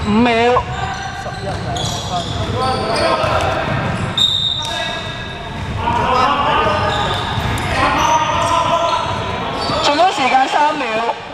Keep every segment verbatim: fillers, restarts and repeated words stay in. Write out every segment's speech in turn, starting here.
五秒。 十一兩分。 進攻時間三秒。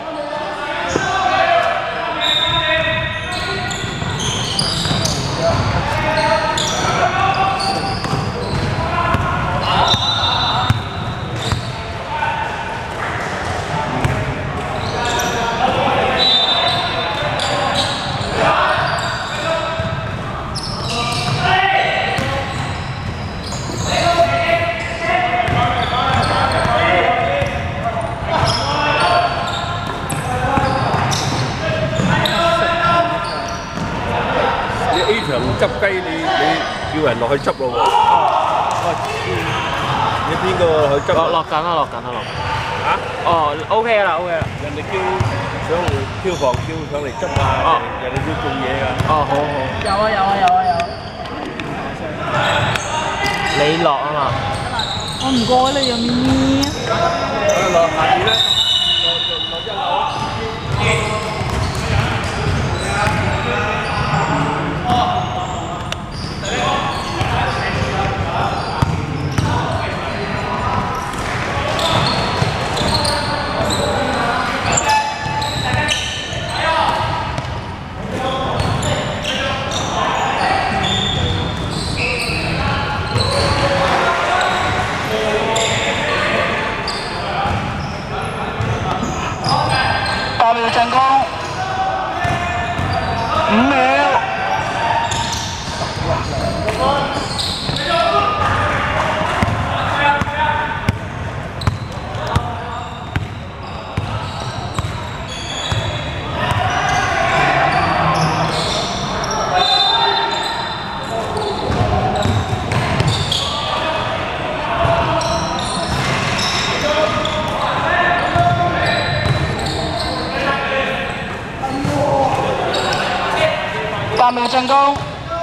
A 場執雞，你你叫人落去執咯喎。喂，你邊個去執？ 落落緊啦，落緊啦，落緊。 嚇？ 哦 ，OK 啦 ，OK 啦。 人哋叫想消防叫上嚟執啊，人哋要做嘢㗎。 哦，好好。有啊，有啊，有啊，有啊。你落啊嘛。 我唔該你有咪咪。 落下邊咧，落落一樓。 八秒進攻，五秒。八秒進攻。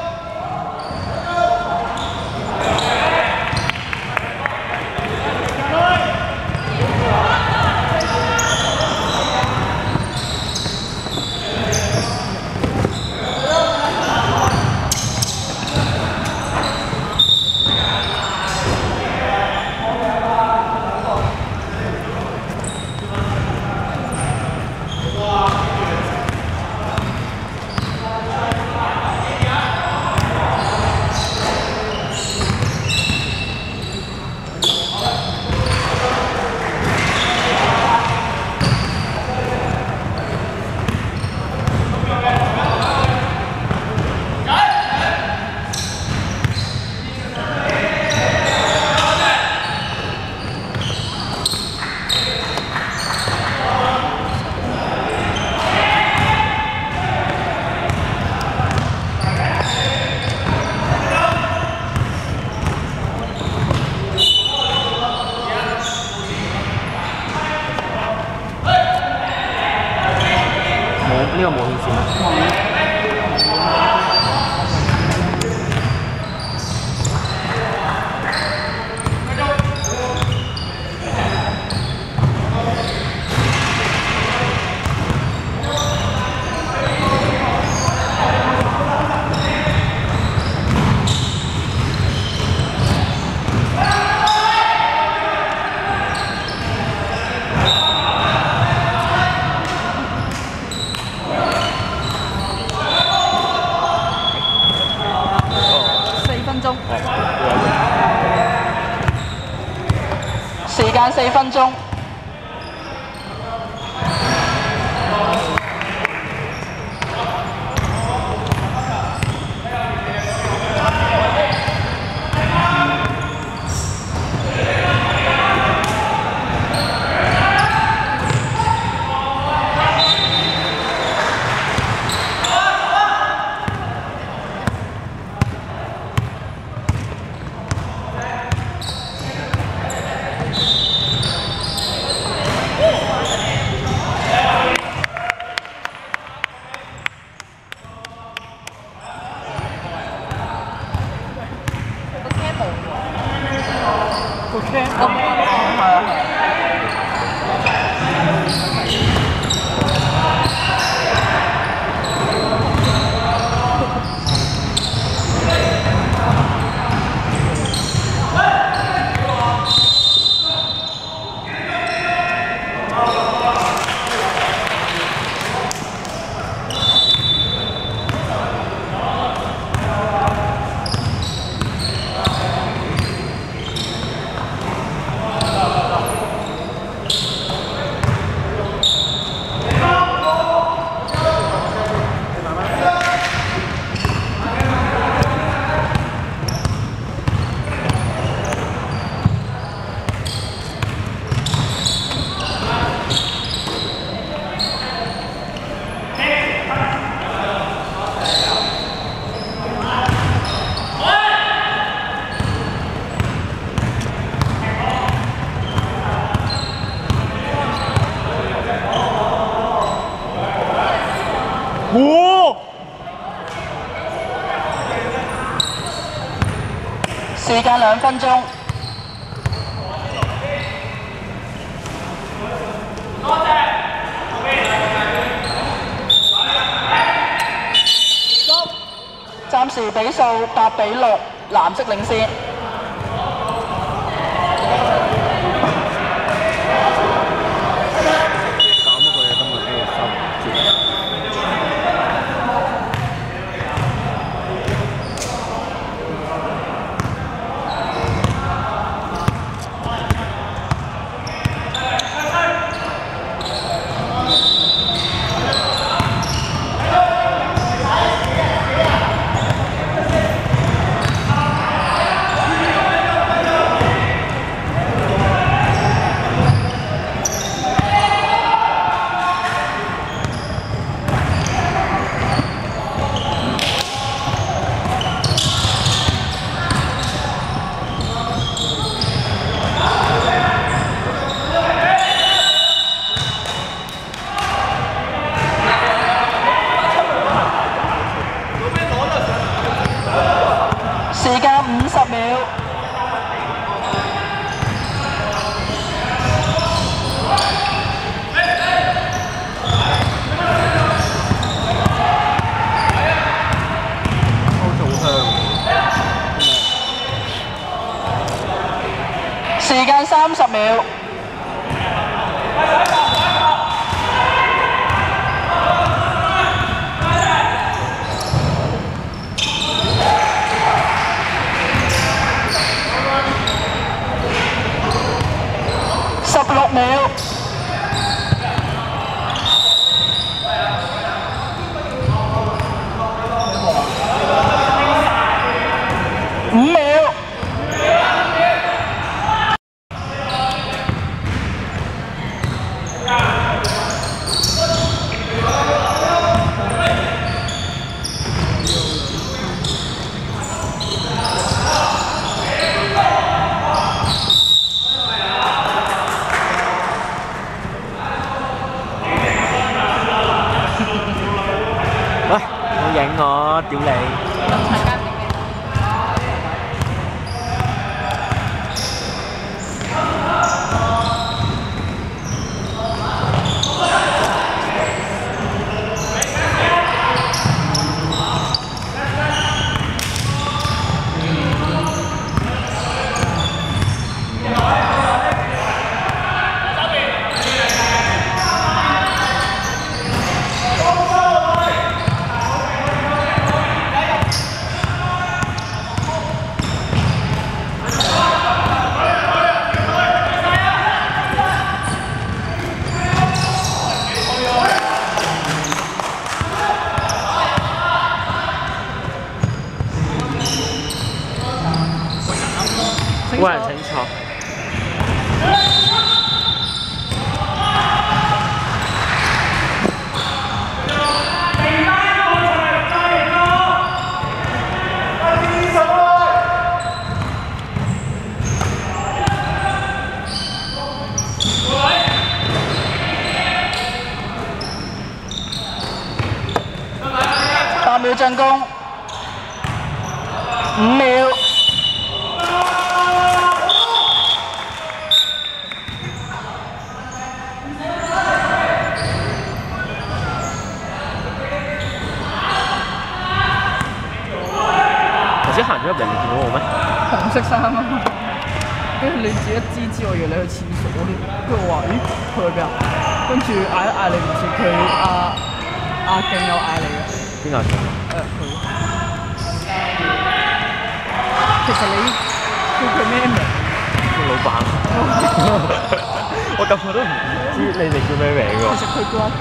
呢個冇顯示咩？ 時間四分鐘。 個 cam 咁係啊係。 分鐘。暫時比數八比六，藍色領先。時間五十秒。時間三十秒。十六秒。五秒。 喂，冇影我，屌你！冇人清楚。 八秒進攻，五秒。 頭先行咗入嚟，你見到我咩？ 紅色衫啊！跟住你自己一知知我以為你去廁所添，跟住我話：咦，佢去邊啊？跟住嗌一嗌你唔知，佢阿阿勁有嗌你嘅。 邊個勁？ 誒佢。其實你叫佢咩名？ 叫老闆。我咁我都唔知你哋叫咩名㗎。 其實佢叫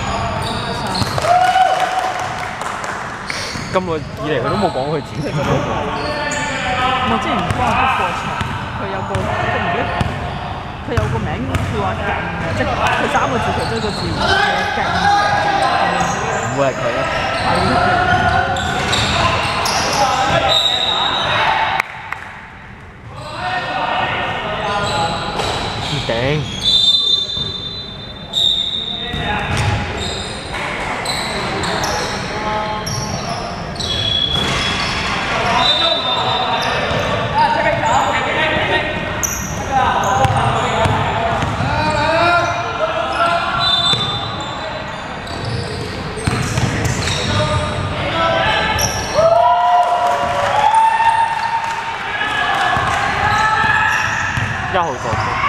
咁耐以嚟佢都冇講佢自己。 我之前幫佢 book 過場，佢有個佢唔記得，佢有個名叫阿勁嘅，即係佢三個字其中一個字叫勁。 唔會係佢啊？頂！ 過分。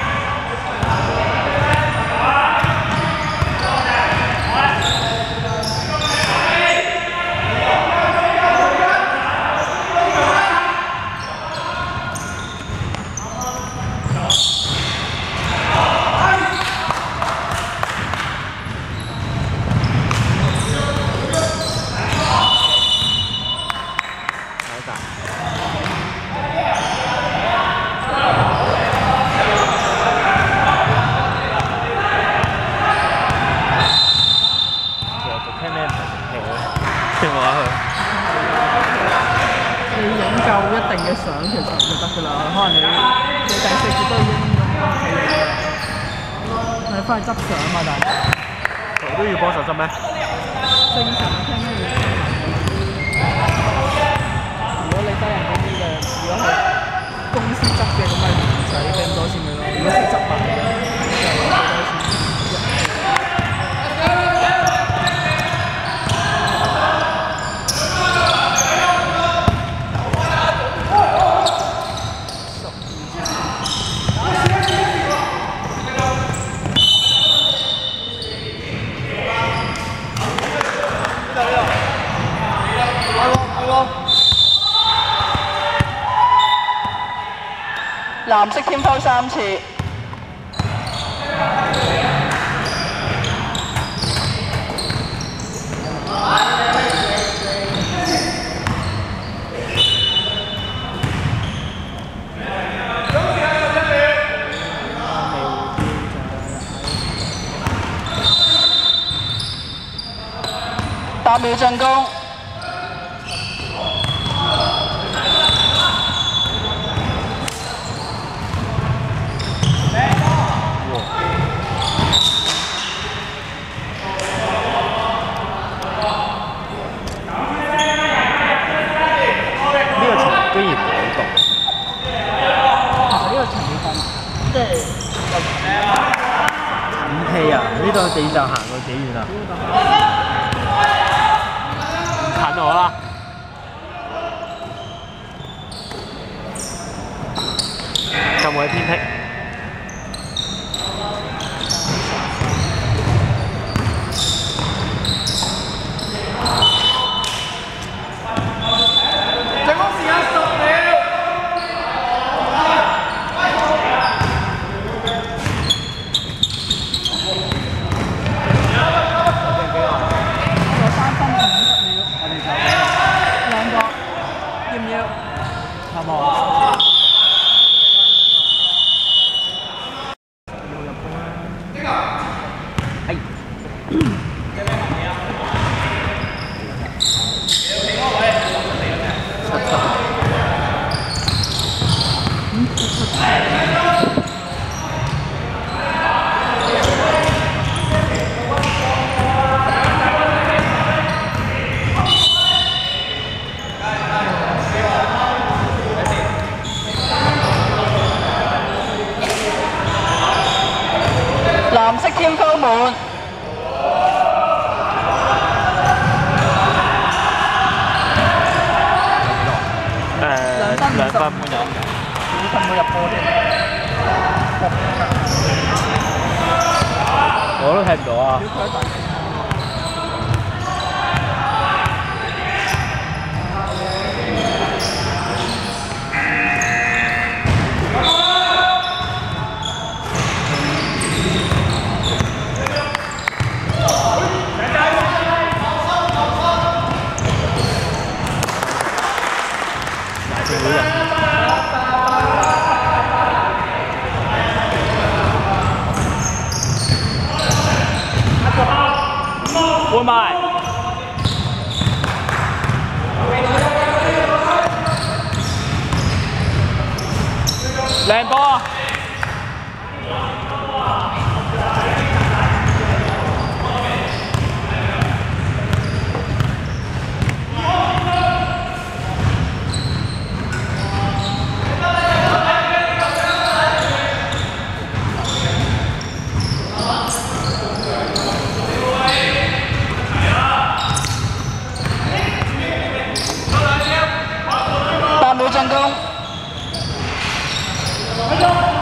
一定嘅相其實就得㗎啦，可能你你第四節都已經咁 OK 嘅，你翻去執相啊嘛，但係佢都要幫手執咩？ 正常聽咩嘢？如果你低人工啲嘅，如果係公司執嘅咁咪唔使俾咁多錢佢咯。如果佢執埋嘅，就幾多錢？ 藍色添拋三次。八秒進攻。 呢度地站行過幾遠啊？近我啦！就冇喺偏僻。 進攻時間十秒。藍色添拋滿。 誒兩分半有， 幾分冇入波添。 我都睇唔到啊！換埋，靚波啊！ 八秒進攻。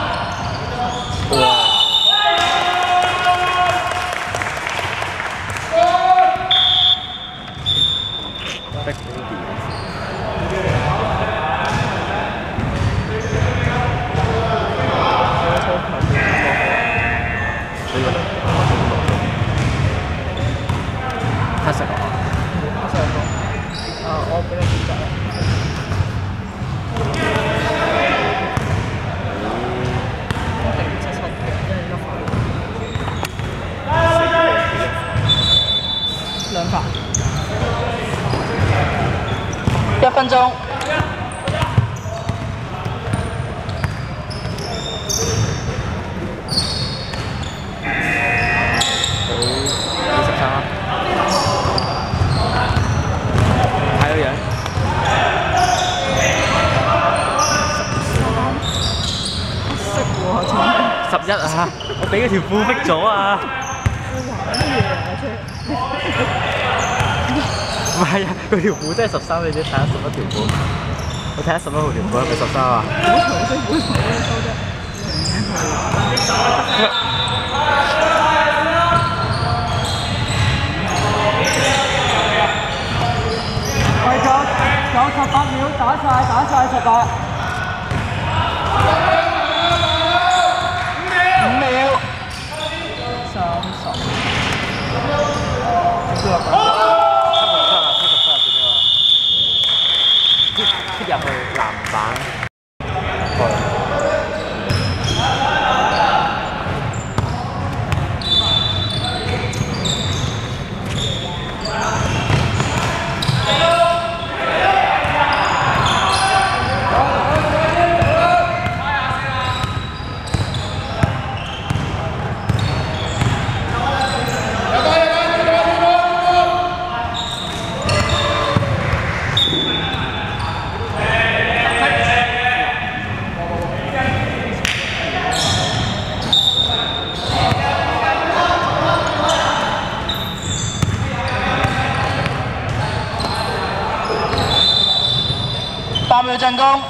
分鐘。 佢十三啦，睇個樣。 識喎，真係。 十一啊！我俾嗰條褲逼咗啊！ 乜嘢啊？ 唔係啊，佢條褲真係十三，你哋睇下十一條褲。你睇下十一號條褲係咪十三啊？ 好長先，好長先收啫。 為咗有十八秒打晒，打晒十八。五秒。 三十。 七十七啊！七十七啊！最尾話貼貼入去籃板。 八秒進攻。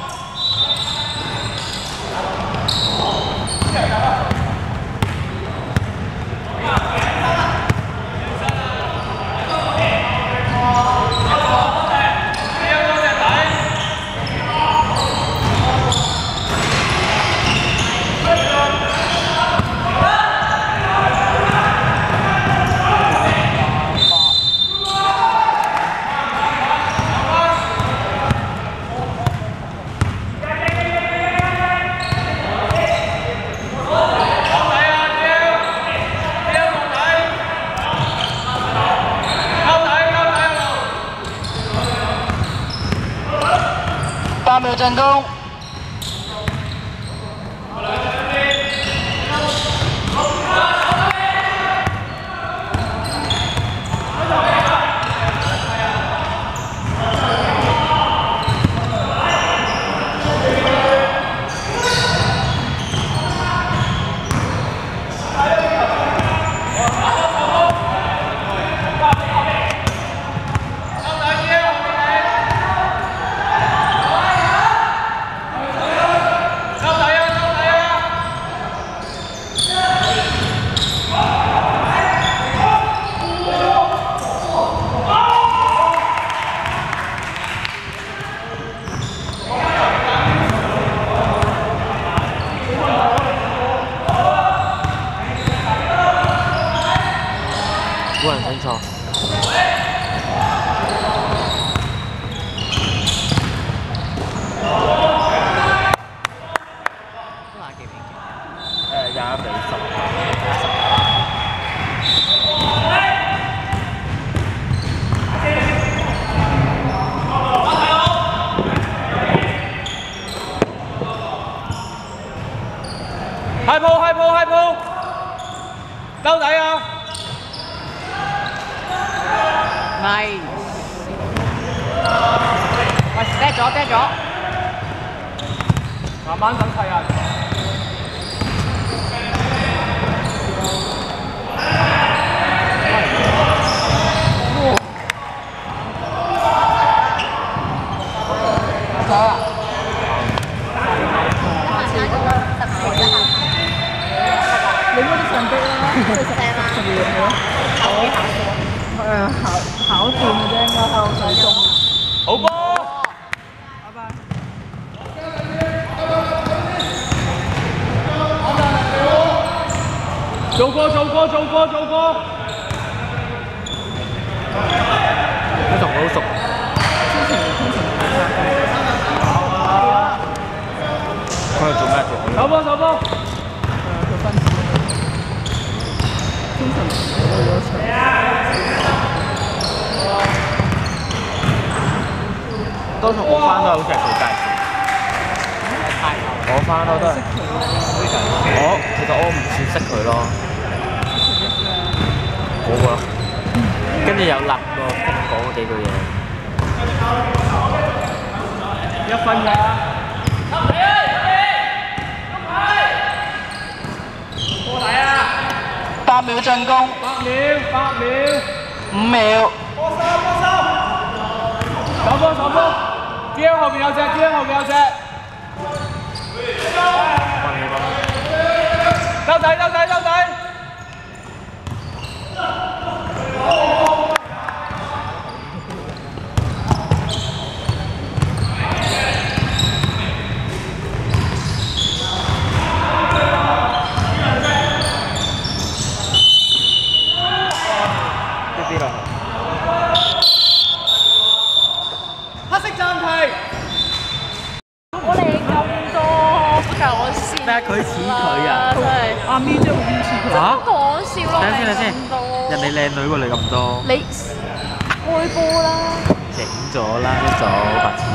八秒進攻。 冇人清楚。誒廿一比十。 係鋪係鋪係鋪，兜底啊！ Nice。喂 ，dead 咗 dead 咗。 慢慢等齊人。 你嗰啲上機啦，即係十十二樣嘢。誒考考掂嘅啫，應該喺我手中。 好波！ 拜拜。 做過做過做過做過。 佢同我好熟。 之前通常佢係做咩嘅？ 手波手波。 誒佢分錢，通常我有場。 多數我翻都好似係佢介紹。我翻都都係。我其實我唔算識佢咯。冇啊。跟住有立過跟佢講嗰幾句嘢。 一分㗎。 八秒進攻。 八秒，八秒。 五秒。 波手，波手。手波，手波。D L 後邊有隻 ，D L 後邊有隻。兜底，兜底，兜底。 咩？佢似佢啊！ 阿咪真係好似佢。 嚇？ 講笑咯！ 等先，等先，人哋靚女喎，你咁多。 你開波啦！ 整咗啦，一早白痴。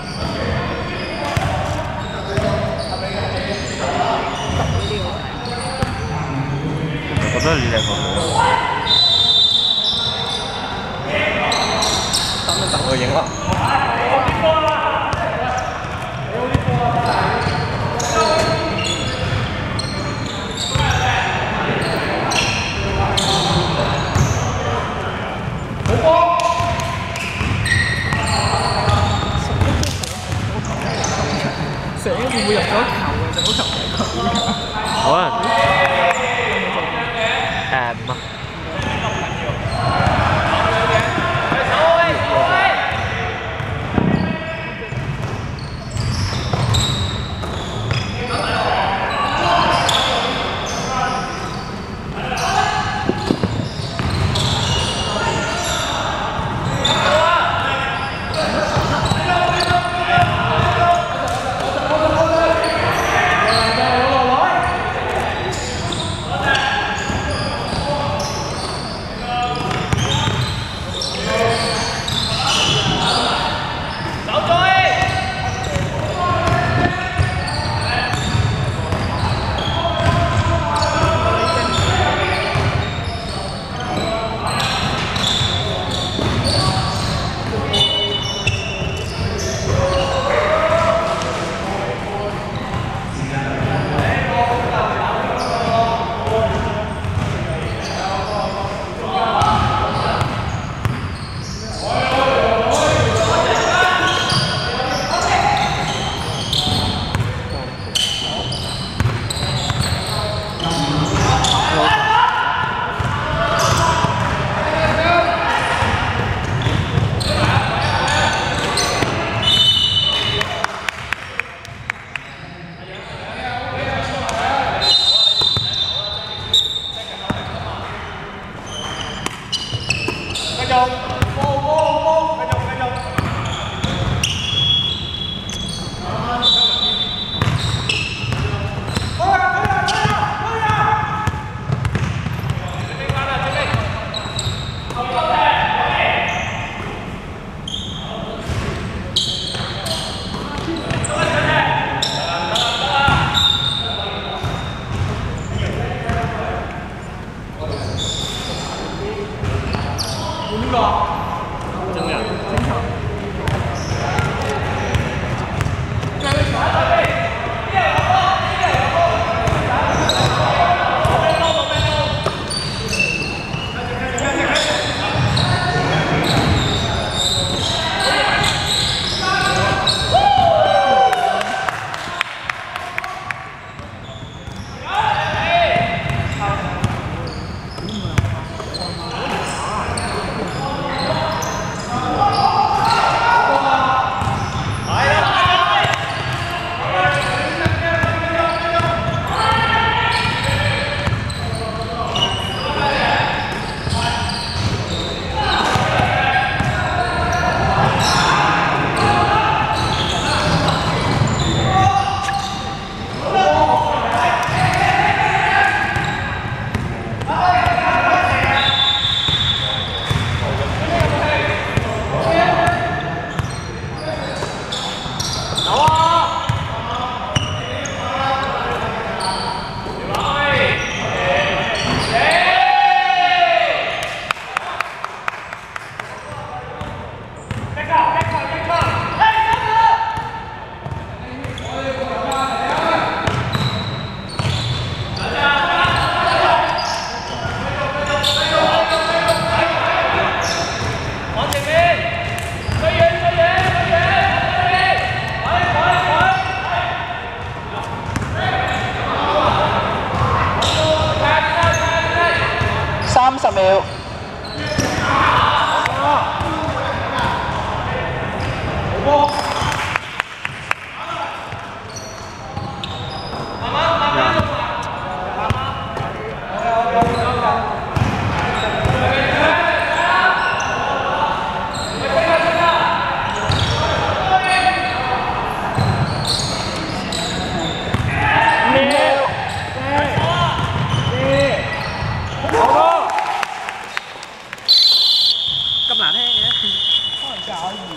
我覺得你靚過佢。等一等我影啦。 成日會唔會入咗球嘅？就好球迷佢。 可能誒唔啊。 十秒。 咁難聽嘅， 可能假二。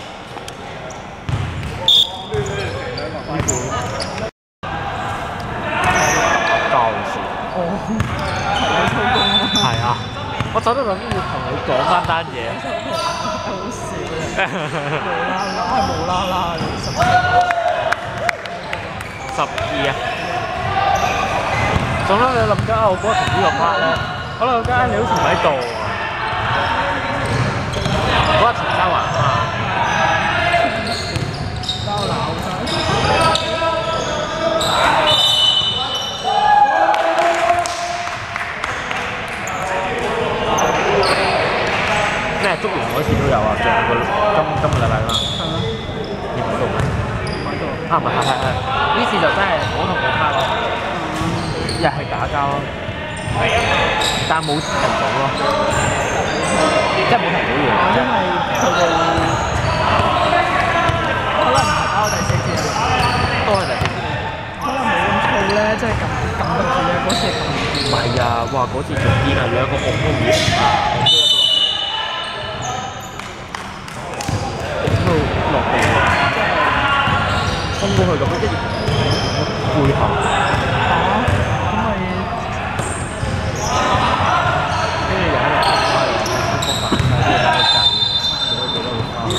舊時。 哦，係你操工啊！ 係啊，我走到諗住同你講翻單嘢。 好笑啊！無啦啦係無啦啦嘅，十十二啊！總之你諗緊我嗰同呢個 part 咧，我諗緊你好似唔喺度啊！嗰日同周華啊， 交鬧晒。 咩捉完嗰次都有啊，上個今今個禮拜啦。 係咩？ 你唔到咩？ 唔喺度。 啊唔係係係係，呢次就真係我同佢 part 咯，又係打交咯，但冇停到咯，即係冇停到嘢。 因為佢哋可能唔係打到第四節啊， 都係第四節。 可能冇咁燥咧，即係撳撳得住咧，嗰次係撳唔住。 唔係啊，哇！嗰次仲癲啊，兩個紅都面啊，紅都一個紅都落地喎，衝過去咁樣，跟住背後。 嚇！咁咪跟住又喺度拍翻嚟，舒服翻，跟住喺度震，做咗幾多個包。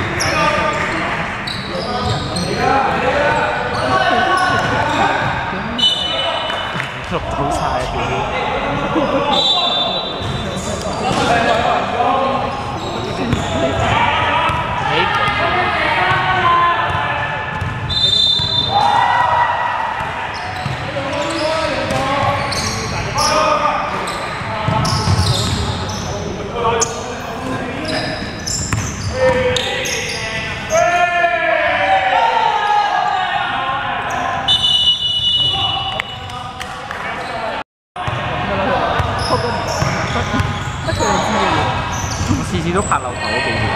錄到晒啊！屌！次次都拍漏頭嗰幾條。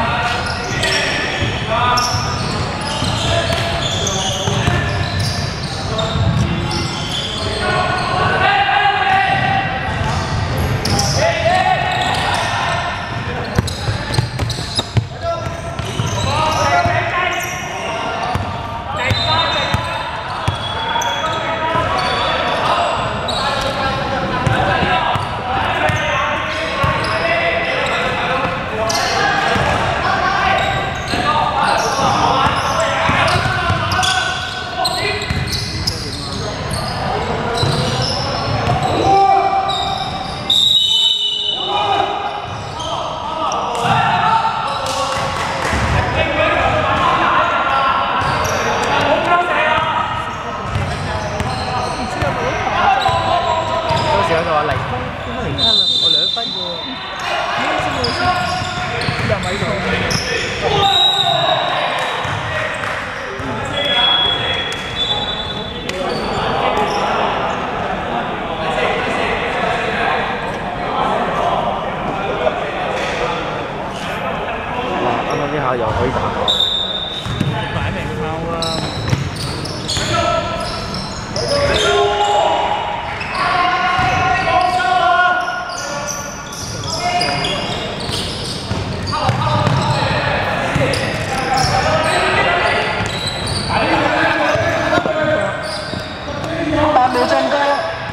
又可以打球， 擺明炮啦！ 八秒進攻。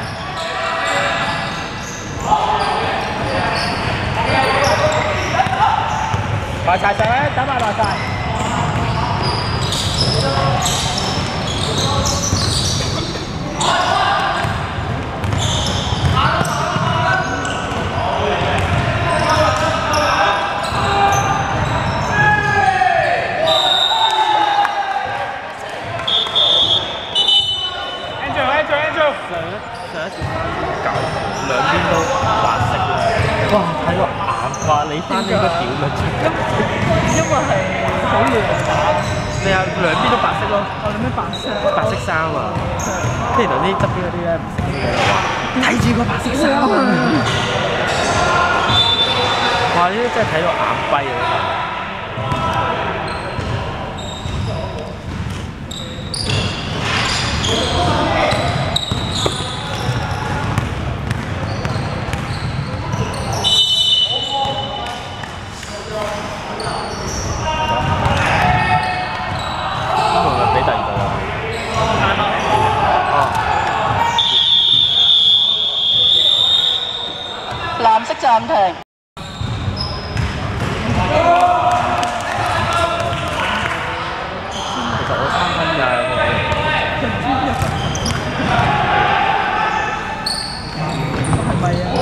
埋晒上咧，打埋埋晒。Angel，Angel，Angel。上一上一次搞兩邊都白色。 哇！睇到眼花，你翻應該屌佢出嘅。 因為係好亂打。 你有兩邊都白色咯。 我哋咩白色？ 白色衫啊！即係頭啲側邊嗰啲咧唔識嘅話，睇住個白色衫啊！哇！呢啲真係睇到眼跛啊！ 藍色暫停。 其實我三分㗎， 係咪啊？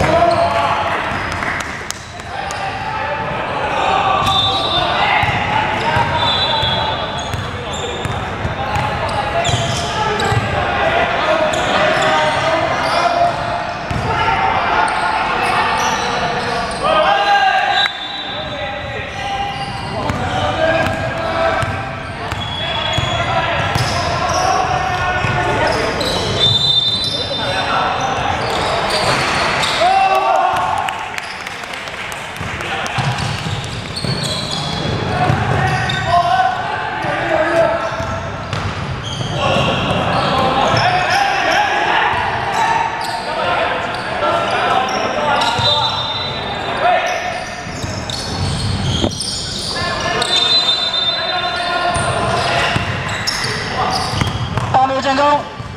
進攻。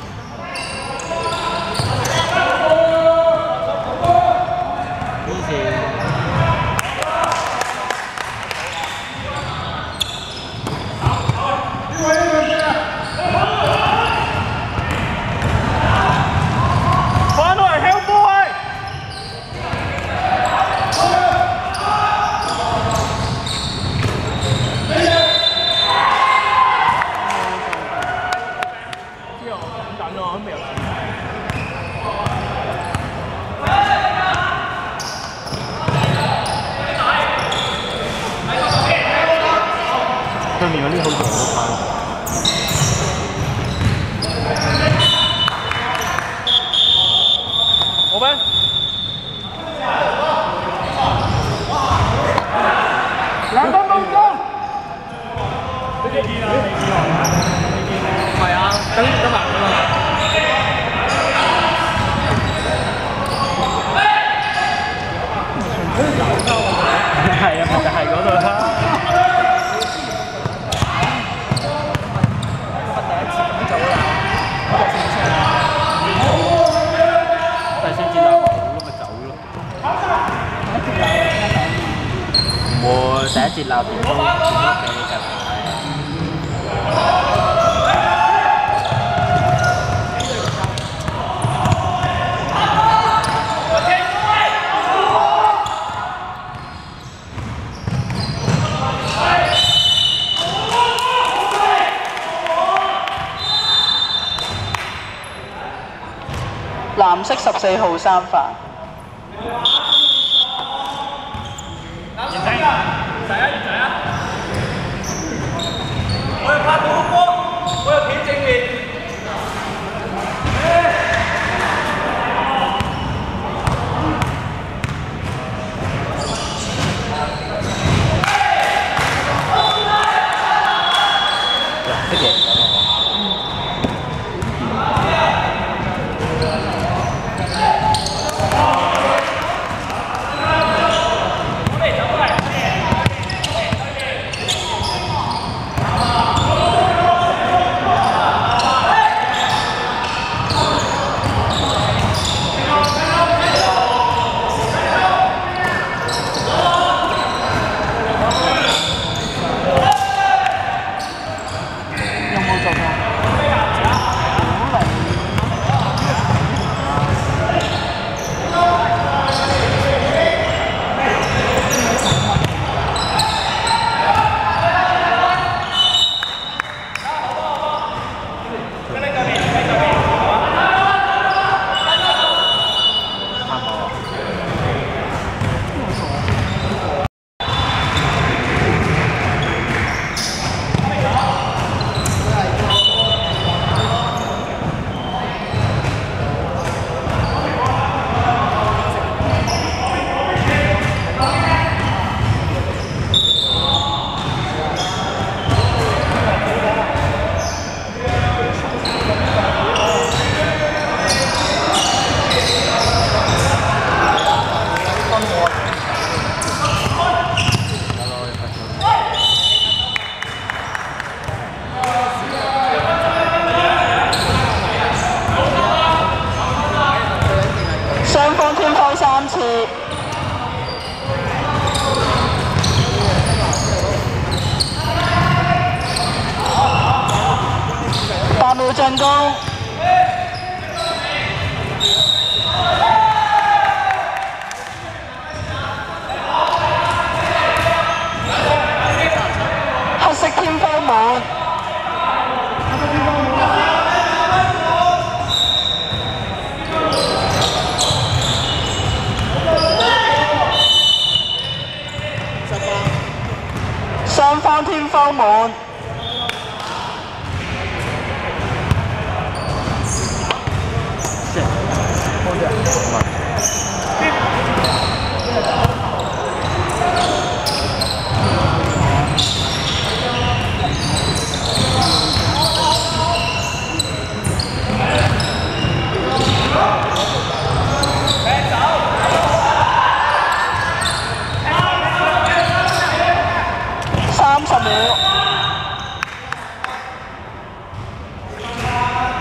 對面嗰啲好似我都翻。我咩？兩分半鐘。唔係啊，等得慢㗎嘛。係啊，咪就係嗰度啦。第一節鬧電波，電波俾你㗎。 藍色十四號三犯。 仔啊，仔啊！我又拍到個波，我又企正面。 識贏咗。 雙方天摟三次。八秒進攻。黑色天摟滿。雙方天摟滿。三十秒。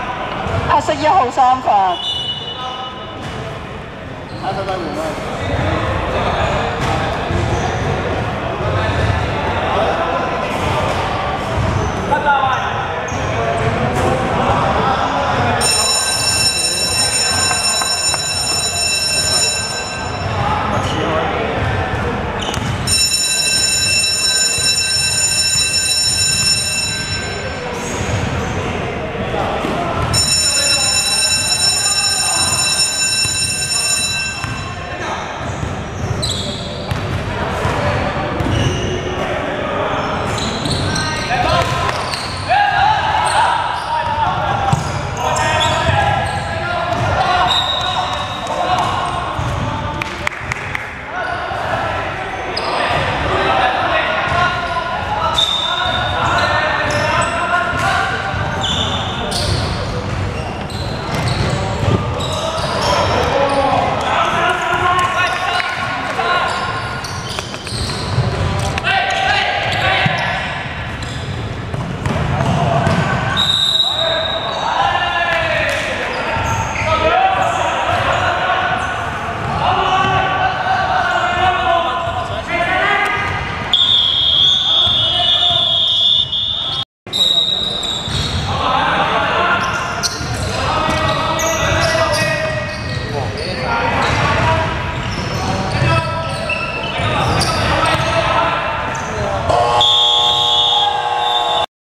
黑色一號三犯。 三十分完啦。